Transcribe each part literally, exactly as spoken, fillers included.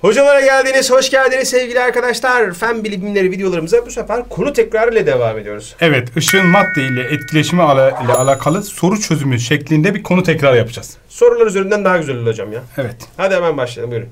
Hocalara geldiniz, hoş geldiniz sevgili arkadaşlar. Fen bilimleri videolarımıza bu sefer konu tekrarı ile devam ediyoruz. Evet, ışığın madde ile etkileşimi ile alakalı soru çözümü şeklinde bir konu tekrar yapacağız. Sorular üzerinden daha güzel hocam ya. Evet. Hadi hemen başlayalım, buyurun.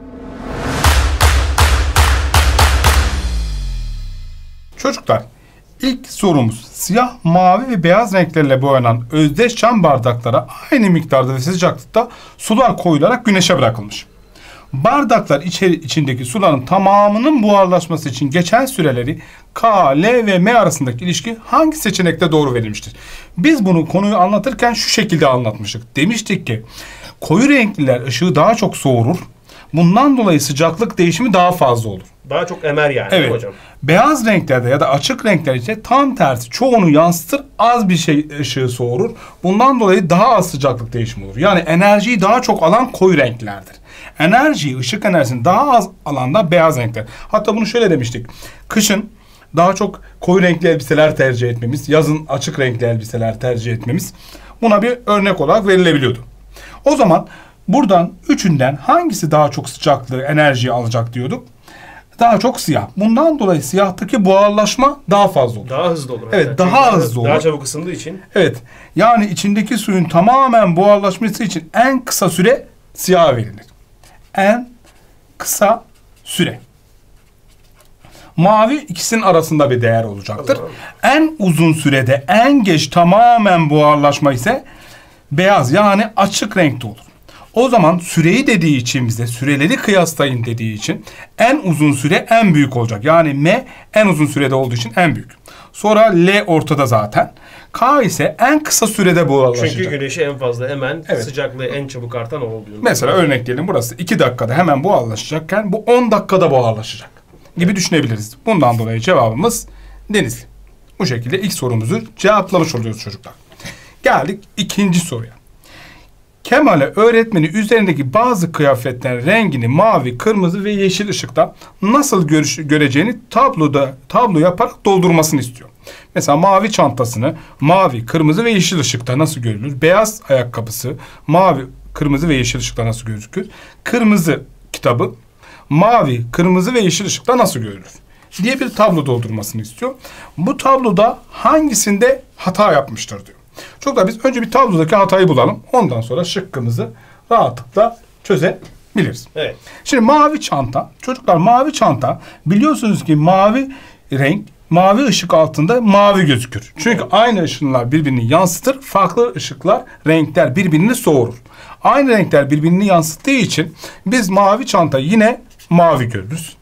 Çocuklar, ilk sorumuz siyah, mavi ve beyaz renklerle boyanan özdeş cam bardaklara aynı miktarda ve sıcaklıkta sular koyularak güneşe bırakılmış. Bardaklar içeri, içindeki suların tamamının buharlaşması için geçen süreleri K, L ve M arasındaki ilişki hangi seçenekte doğru verilmiştir? Biz bunu konuyu anlatırken şu şekilde anlatmıştık. Demiştik ki koyu renkliler ışığı daha çok soğurur. Bundan dolayı sıcaklık değişimi daha fazla olur. Daha çok emer yani, evet, hocam. Beyaz renklerde ya da açık renkler ise tam tersi, çoğunu yansıtır, az bir şey ışığı soğurur. Bundan dolayı daha az sıcaklık değişimi olur. Yani enerjiyi daha çok alan koyu renklerdir. Enerjiyi, ışık enerjisini daha az alanda beyaz renkler. Hatta bunu şöyle demiştik. Kışın daha çok koyu renkli elbiseler tercih etmemiz, yazın açık renkli elbiseler tercih etmemiz buna bir örnek olarak verilebiliyordu. O zaman buradan üçünden hangisi daha çok sıcaklığı, enerjiyi alacak diyorduk? Daha çok siyah. Bundan dolayı siyahtaki buharlaşma daha fazla olur. Daha hızlı olur. Evet, hatta. daha Çünkü hızlı olur. Daha çabuk ısındığı için. Evet. Yani içindeki suyun tamamen buharlaşması için en kısa süre siyaha verilir. En kısa süre. Mavi ikisinin arasında bir değer olacaktır. En uzun sürede en geç tamamen buharlaşma ise beyaz, yani açık renkte olur. O zaman süreyi dediği için, bize süreleri kıyaslayın dediği için en uzun süre en büyük olacak. Yani M en uzun sürede olduğu için en büyük. Sonra L ortada zaten. K ise en kısa sürede buharlaşacak. Çünkü güneşi en fazla hemen, evet, sıcaklığı en çabuk artan o oluyor. Mesela örnek diyelim, burası iki dakikada hemen buharlaşacakken bu on dakikada buharlaşacak gibi düşünebiliriz. Bundan dolayı cevabımız Denizli. Bu şekilde ilk sorumuzu cevaplamış oluyoruz çocuklar. Geldik ikinci soruya. Kemal'e öğretmeni üzerindeki bazı kıyafetlerin rengini mavi, kırmızı ve yeşil ışıkta nasıl görüş, göreceğini tabloda tablo yaparak doldurmasını istiyor. Mesela mavi çantasını mavi, kırmızı ve yeşil ışıkta nasıl görülür? Beyaz ayakkabısı mavi, kırmızı ve yeşil ışıkta nasıl gözükür? Kırmızı kitabı mavi, kırmızı ve yeşil ışıkta nasıl görülür diye bir tablo doldurmasını istiyor. Bu tabloda hangisinde hata yapmıştır diyor. Çocuklar, biz önce bir tablodaki hatayı bulalım. Ondan sonra şıkkımızı rahatlıkla çözebiliriz. Evet. Şimdi mavi çanta. Çocuklar, mavi çanta biliyorsunuz ki mavi renk, mavi ışık altında mavi gözükür. Çünkü evet, aynı ışınlar birbirini yansıtır. Farklı ışıklar, renkler birbirini soğurur. Aynı renkler birbirini yansıttığı için biz mavi çantayı yine mavi görürüz.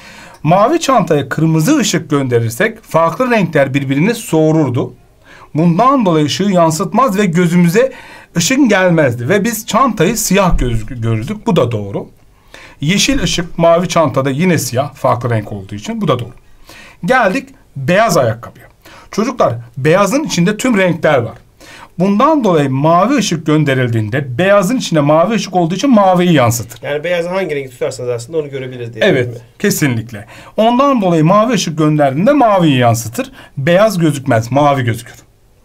Mavi çantaya kırmızı ışık gönderirsek farklı renkler birbirini soğururdu. Bundan dolayı ışığı yansıtmaz ve gözümüze ışık gelmezdi. Ve biz çantayı siyah görürdük. Bu da doğru. Yeşil ışık mavi çantada yine siyah. Farklı renk olduğu için. Bu da doğru. Geldik beyaz ayakkabıya. Çocuklar, beyazın içinde tüm renkler var. Bundan dolayı mavi ışık gönderildiğinde beyazın içinde mavi ışık olduğu için maviyi yansıtır. Yani beyazı hangi rengi tutarsanız aslında onu görebiliriz diye. Evet, kesinlikle. Ondan dolayı mavi ışık gönderdiğinde maviyi yansıtır. Beyaz gözükmez, mavi gözükür.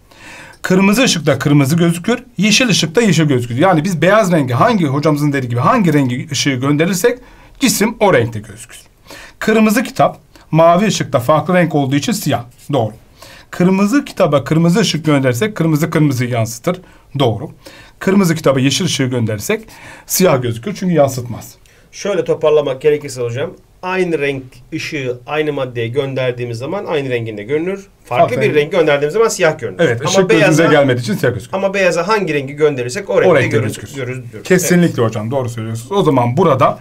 Kırmızı ışıkta kırmızı gözükür, yeşil ışıkta yeşil gözükür. Yani biz beyaz rengi, hangi hocamızın dediği gibi hangi rengi ışığı gönderirsek cisim o renkte gözükür. Kırmızı kitap mavi ışıkta farklı renk olduğu için siyah. Doğru. Kırmızı kitaba kırmızı ışık gönderirsek kırmızı kırmızıyı yansıtır. Doğru. Kırmızı kitaba yeşil ışığı gönderirsek siyah gözükür çünkü yansıtmaz. Şöyle toparlamak gerekirse hocam, aynı renk ışığı aynı maddeye gönderdiğimiz zaman aynı renginde görünür. Farklı Farklı bir renk gönderdiğimiz zaman siyah görünür. Evet, ışık gözümüze gelmediği için siyah gözükür. Ama beyaza hangi rengi gönderirsek o renkte, o renkte görürüz, görürüz diyoruz. Kesinlikle evet, hocam doğru söylüyorsunuz. O zaman burada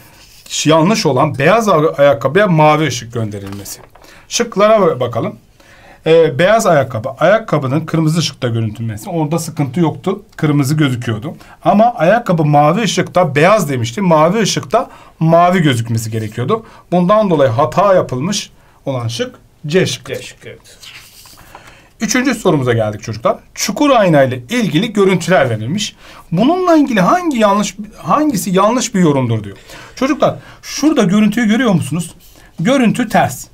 yanlış olan beyaz ayakkabıya mavi ışık gönderilmesi. Şıklara bakalım. Ee, beyaz ayakkabı, ayakkabının kırmızı ışıkta görüntülmesi. Orada sıkıntı yoktu. Kırmızı gözüküyordu. Ama ayakkabı mavi ışıkta beyaz demişti. Mavi ışıkta mavi gözükmesi gerekiyordu. Bundan dolayı hata yapılmış olan şık C şıkkı. C şıkkı, evet. Üçüncü sorumuza geldik çocuklar. Çukur ayna ile ilgili görüntüler verilmiş. Bununla ilgili hangi yanlış, hangisi yanlış bir yorumdur diyor. Çocuklar, şurada görüntüyü görüyor musunuz? Görüntü ters.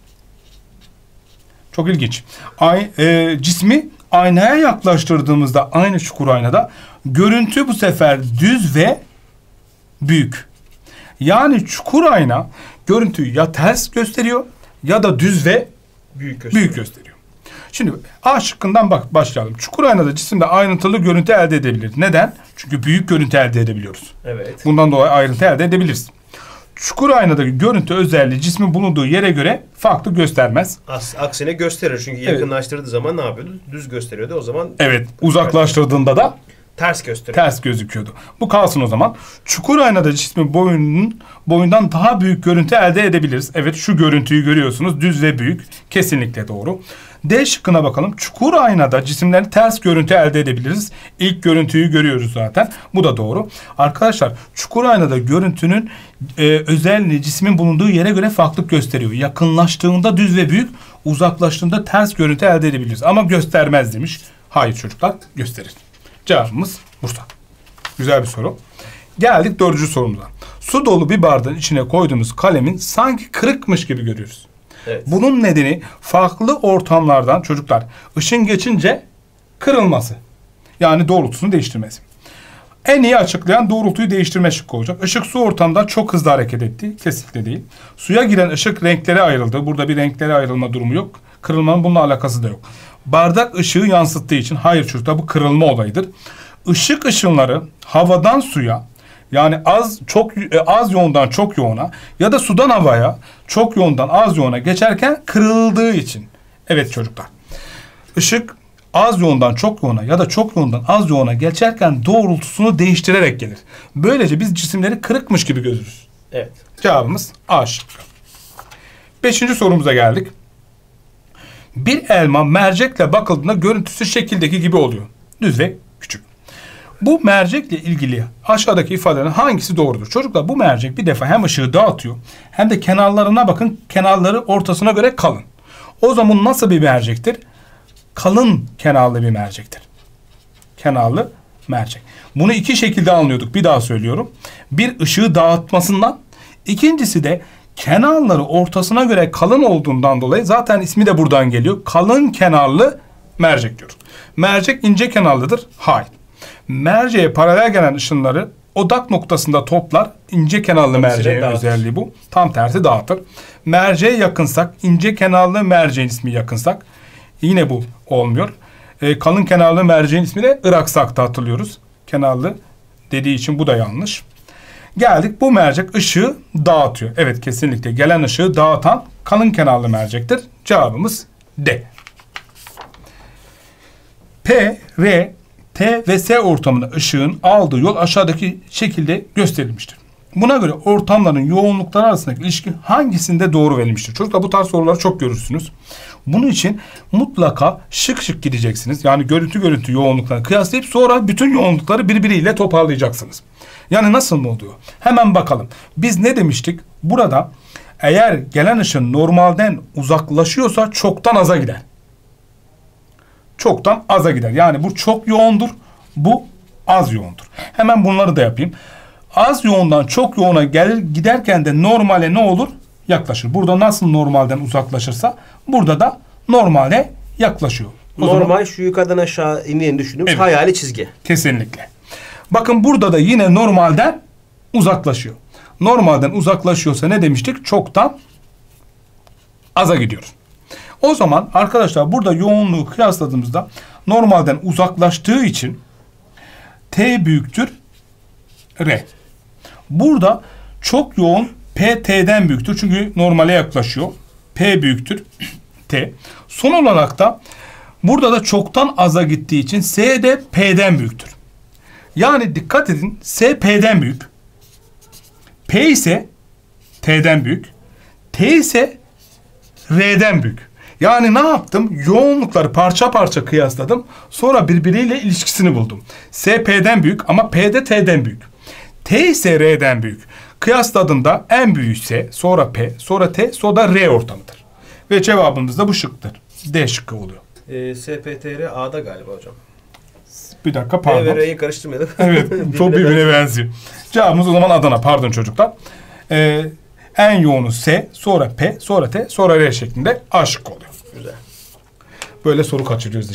Çok ilginç. Ay, e, cismi aynaya yaklaştırdığımızda aynı çukur aynada görüntü bu sefer düz ve büyük. Yani çukur ayna görüntüyü ya ters gösteriyor ya da düz ve Büyük gösteriyor. büyük gösteriyor. Şimdi A şıkkından bak başlayalım. Çukur aynada cisimde ayrıntılı görüntü elde edebilir. Neden? Çünkü büyük görüntü elde edebiliyoruz. Evet. Bundan dolayı ayrıntı elde edebiliriz. Çukur aynadaki görüntü özelliği cismin bulunduğu yere göre farklı göstermez. As, aksine gösterir. Çünkü yakınlaştırdığı zaman ne yapıyordu? Düz gösteriyordu. O zaman Evet, uzaklaştırdığında da ters gösteriyor. ters gözüküyordu. Bu kalsın o zaman. Çukur aynada cismin boyunun boyundan daha büyük görüntü elde edebiliriz. Evet, şu görüntüyü görüyorsunuz. Düz ve büyük. Kesinlikle doğru. D şıkkına bakalım. Çukur aynada cisimlerin ters görüntü elde edebiliriz. İlk görüntüyü görüyoruz zaten. Bu da doğru. Arkadaşlar, çukur aynada görüntünün e, özelliğini cismin bulunduğu yere göre farklılık gösteriyor. Yakınlaştığında düz ve büyük, uzaklaştığında ters görüntü elde edebiliriz. Ama göstermez demiş. Hayır çocuklar, gösterir. Cevabımız Bursa. Güzel bir soru. Geldik dördüncü sorumuza. Su dolu bir bardağın içine koyduğumuz kalemin sanki kırıkmış gibi görüyoruz. Evet. Bunun nedeni farklı ortamlardan çocuklar ışın geçince kırılması. Yani doğrultusunu değiştirmesi. En iyi açıklayan doğrultuyu değiştirme şıkkı olacak. Işık su ortamında çok hızlı hareket etti. Kesinlikle değil. Suya giren ışık renklere ayrıldı. Burada bir renklere ayrılma durumu yok. Kırılmanın bununla alakası da yok. Bardak ışığı yansıttığı için hayır çocuklar bu kırılma olayıdır. Işık ışınları havadan suya yani az çok az yoğundan çok yoğuna ya da sudan havaya çok yoğundan az yoğuna geçerken kırıldığı için. Evet çocuklar. Işık az yoğundan çok yoğuna ya da çok yoğundan az yoğuna geçerken doğrultusunu değiştirerek gelir. Böylece biz cisimleri kırıkmış gibi görürüz. Evet. Cevabımız A şıkkı. Beşinci sorumuza geldik. Bir elma mercekle bakıldığında görüntüsü şekildeki gibi oluyor. Düz ve küçük. Bu mercekle ilgili aşağıdaki ifadelerin hangisi doğrudur? Çocuklar bu mercek bir defa hem ışığı dağıtıyor hem de kenarlarına bakın. Kenarları ortasına göre kalın. O zaman nasıl bir mercektir? Kalın kenarlı bir mercektir. Kenarlı mercek. Bunu iki şekilde anlıyorduk. Bir daha söylüyorum. Bir ışığı dağıtmasından, ikincisi de kenarları ortasına göre kalın olduğundan dolayı zaten ismi de buradan geliyor. Kalın kenarlı mercek diyoruz. Mercek ince kenarlıdır. Hayır. Merceğe paralel gelen ışınları odak noktasında toplar. İnce kenarlı merceğin özelliği bu. Tam tersi dağıtır. Merceğe yakınsak, ince kenarlı merceğin ismi yakınsak yine bu olmuyor. E, kalın kenarlı merceğin ismi de Iraksak hatırlıyoruz. Kenarlı dediği için bu da yanlış. Geldik bu mercek ışığı dağıtıyor. Evet kesinlikle gelen ışığı dağıtan kalın kenarlı mercektir. Cevabımız D. P, R, T ve S ortamında ışığın aldığı yol aşağıdaki şekilde gösterilmiştir. Buna göre ortamların yoğunlukları arasındaki ilişki hangisinde doğru verilmiştir? Çocuklar bu tarz soruları çok görürsünüz. Bunun için mutlaka şık şık gideceksiniz. Yani görüntü görüntü yoğunluklarını kıyaslayıp sonra bütün yoğunlukları birbiriyle toparlayacaksınız. Yani nasıl mı oluyor? Hemen bakalım. Biz ne demiştik? Burada eğer gelen ışın normalden uzaklaşıyorsa çoktan aza gider. Çoktan aza gider. Yani bu çok yoğundur. Bu az yoğundur. Hemen bunları da yapayım. Az yoğundan çok yoğuna gelir, giderken de normale ne olur? Yaklaşır. Burada nasıl normalden uzaklaşırsa burada da normale yaklaşıyor. O Normal zaman, şu yukarıdan aşağı indiğini düşündüğümüz evet, hayali çizgi. kesinlikle. Bakın burada da yine normalden uzaklaşıyor. Normalden uzaklaşıyorsa ne demiştik? Çoktan aza gidiyoruz. O zaman arkadaşlar burada yoğunluğu kıyasladığımızda normalden uzaklaştığı için T büyüktür R. Burada çok yoğun P T'den büyüktür. Çünkü normale yaklaşıyor. P büyüktür T. Son olarak da burada da çoktan aza gittiği için S de P'den büyüktür. Yani dikkat edin S P'den büyük. P ise T'den büyük. T ise R'den büyük. Yani ne yaptım? Yoğunlukları parça parça kıyasladım. Sonra birbiriyle ilişkisini buldum. S P'den büyük ama P de T'den büyük. T ise R'den büyük. Kıyasladığımda en büyükse sonra P, sonra T, sonra R ortamıdır. Ve cevabımız da bu şıktır. D şıkkı oluyor. E, S P T R A'da galiba hocam. Bir dakika pardon. P ve R'yi karıştırmayalım. Evet çok birbirine benziyor. Cevabımız o zaman Adana. Pardon çocuklar. Ee, en yoğunu S, sonra P, sonra T, sonra R şeklinde A şıkkı oluyor. Güzel. Böyle soru kaçırıyoruz işte.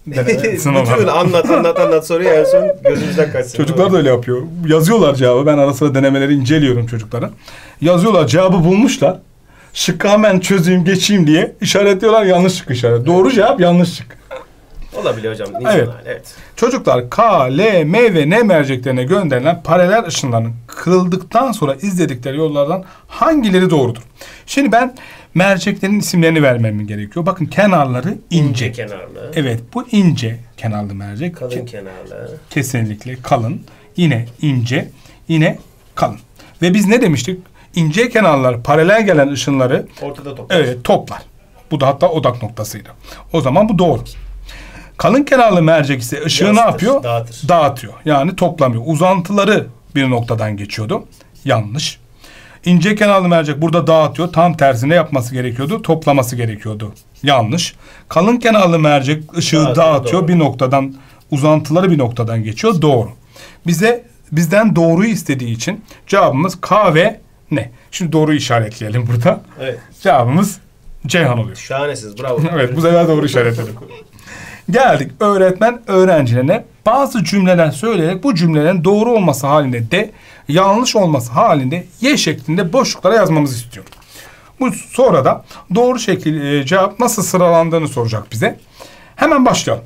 Bütün anlat anlat anlat soruyu en son gözümüzden kaçsın. Çocuklar da öyle yapıyor. Yazıyorlar cevabı. Ben ara sıra denemeleri inceliyorum çocukların. Yazıyorlar, cevabı bulmuşlar. Şıkkı hemen çözeyim geçeyim diye işaretliyorlar, yanlış şık işaret. Doğru cevap yanlış şık. Olabiliyor hocam. Evet. evet. Çocuklar K, L, M ve N merceklerine gönderilen paralel ışınların kırıldıktan sonra izledikleri yollardan hangileri doğrudur? Şimdi ben merceklerin isimlerini vermem gerekiyor. Bakın kenarları ince. İnce kenarlı. Evet, bu ince kenarlı mercek. Kalın Ke- kenarlı. Kesinlikle kalın. Yine ince, yine kalın. Ve biz ne demiştik? İnce kenarlar paralel gelen ışınları ortada toplar. Evet, toplar. Bu da hatta odak noktasıydı. O zaman bu doğru. Kalın kenarlı mercek ise ışığı Yansıtır, ne yapıyor? dağıtır. Dağıtıyor. Yani toplamıyor. Uzantıları bir noktadan geçiyordu. Yanlış. İnce kenarlı mercek burada dağıtıyor. Tam tersine yapması gerekiyordu. Toplaması gerekiyordu. Yanlış. Kalın kenarlı mercek ışığı Dağıtıyor, dağıtıyor. doğru. Bir noktadan, uzantıları bir noktadan geçiyor. Doğru. Bize bizden doğruyu istediği için cevabımız K ve N. Şimdi doğruyu işaretleyelim burada. Evet. Cevabımız Ceyhan oluyor. Şahanesiniz. Bravo. Evet, bu sefer doğru işaretledim. Geldik öğretmen öğrencilerine bazı cümleler söyleyerek bu cümlelerin doğru olması halinde de yanlış olması halinde Y şeklinde boşluklara yazmamızı istiyor. Bu sonra da doğru şekilde cevap nasıl sıralandığını soracak bize. Hemen başlayalım.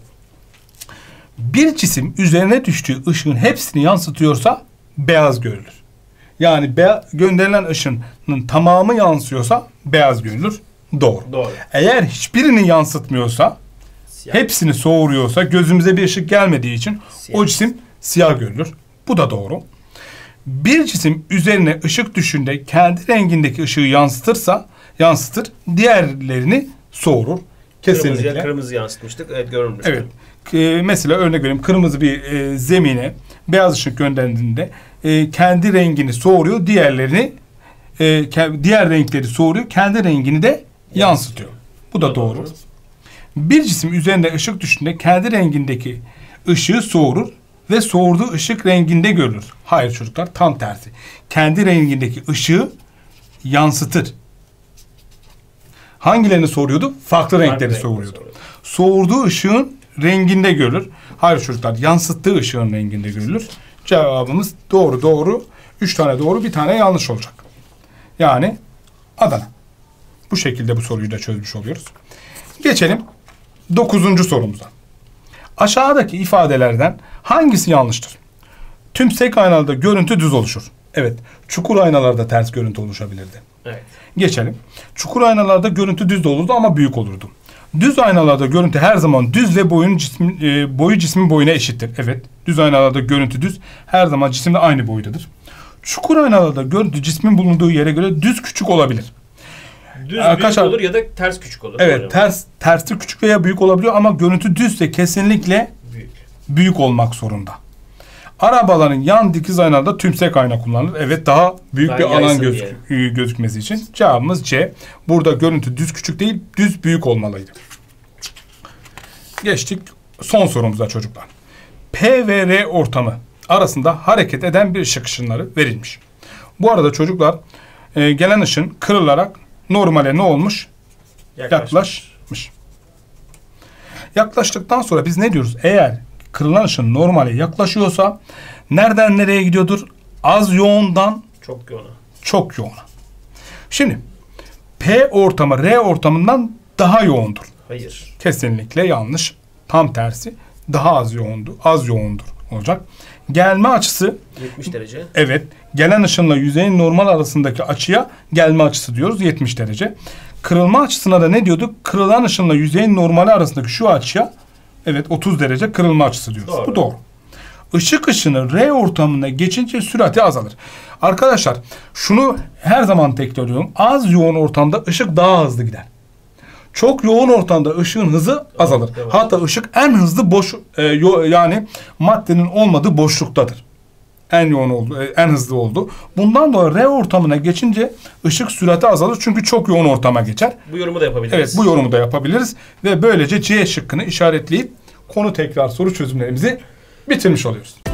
Bir cisim üzerine düştüğü ışığın hepsini yansıtıyorsa beyaz görülür. Yani be- gönderilen ışının tamamı yansıyorsa beyaz görülür. Doğru. Doğru. Eğer hiçbirini yansıtmıyorsa, Siyah. hepsini soğuruyorsa, gözümüze bir ışık gelmediği için Siyah. o cisim siyah görülür. Bu da doğru. Bir cisim üzerine ışık düştüğünde kendi rengindeki ışığı yansıtırsa, yansıtır, diğerlerini soğurur. Kesinlikle. Kırmızıya kırmızı yansıtmıştık. Evet, görünmüş. Evet. Ee, mesela örnek vereyim, kırmızı bir e, zemine beyaz ışık gönderdiğinde e, kendi rengini soğuruyor, diğerlerini e, ke- diğer renkleri soğuruyor, kendi rengini de yansıtıyor. Bu da doğru. doğru. Bir cisim üzerinde ışık düştüğünde kendi rengindeki ışığı soğurur ve soğurduğu ışık renginde görülür. Hayır çocuklar, tam tersi. Kendi rengindeki ışığı yansıtır. Hangilerini soğuruyordu? Farklı renkleri renkleri soğuruyordu. soğuruyordu. Soğurduğu ışığın renginde görülür. Hayır çocuklar, yansıttığı ışığın renginde görülür. Cevabımız doğru doğru. Üç tane doğru, bir tane yanlış olacak. Yani Adana. Bu şekilde bu soruyu da çözmüş oluyoruz. Geçelim dokuzuncu sorumuza. Aşağıdaki ifadelerden hangisi yanlıştır? Tümsek aynalarda görüntü düz oluşur. Evet. Çukur aynalarda ters görüntü oluşabilirdi. Evet. Geçelim. Çukur aynalarda görüntü düz de olurdu ama büyük olurdu. Düz aynalarda görüntü her zaman düz ve boyun cismin, e, boyu cismin boyuna eşittir. Evet. Düz aynalarda görüntü düz. Her zaman cisimle aynı boydadır. Çukur aynalarda görüntü cismin bulunduğu yere göre düz küçük olabilir. Düz Arkadaşlar, büyük olur ya da ters küçük olur. Evet, Doğru. ters tersi küçük veya büyük olabiliyor ama görüntü düzse kesinlikle Büyük. büyük olmak zorunda. Arabaların yan dikiz aynalarda tümsek ayna kullanılır. Evet, daha büyük Daha bir alan yaysın göz, e, gözükmesi için. Cevabımız C. Burada görüntü düz küçük değil, düz büyük olmalıydı. Geçtik son sorumuza çocuklar. P ve R ortamı arasında hareket eden bir ışık ışınları verilmiş. Bu arada çocuklar e, gelen ışın kırılarak normale ne olmuş? Yaklaşmış. Yaklaşmış. Yaklaştıktan sonra biz ne diyoruz? Eğer kırılan ışın normale yaklaşıyorsa nereden nereye gidiyordur? Az yoğundan Çok yoğun. çok yoğuna. Şimdi P ortamı R ortamından daha yoğundur. Hayır. Kesinlikle yanlış. Tam tersi. Daha az yoğundur. Az yoğundur olacak. Gelme açısı, yetmiş derece. evet, gelen ışınla yüzeyin normal arasındaki açıya gelme açısı diyoruz, yetmiş derece. Kırılma açısına da ne diyorduk? Kırılan ışınla yüzeyin normali arasındaki şu açıya, evet, otuz derece kırılma açısı diyoruz. Doğru. Bu doğru. Işık ışını R ortamına geçince sürati azalır. Arkadaşlar, şunu her zaman tekrarlıyorum. Az yoğun ortamda ışık daha hızlı gider. Çok yoğun ortamda ışığın hızı azalır. Evet. Hatta ışık en hızlı boş e, yo, yani maddenin olmadığı boşluktadır. En yoğun oldu, e, en hızlı oldu. Bundan dolayı R ortamına geçince ışık sürati azalır çünkü çok yoğun ortama geçer. Bu yorumu da yapabiliriz. Evet, bu yorumu da yapabiliriz ve böylece C şıkkını işaretleyip konu tekrar soru çözümlerimizi bitirmiş oluyoruz.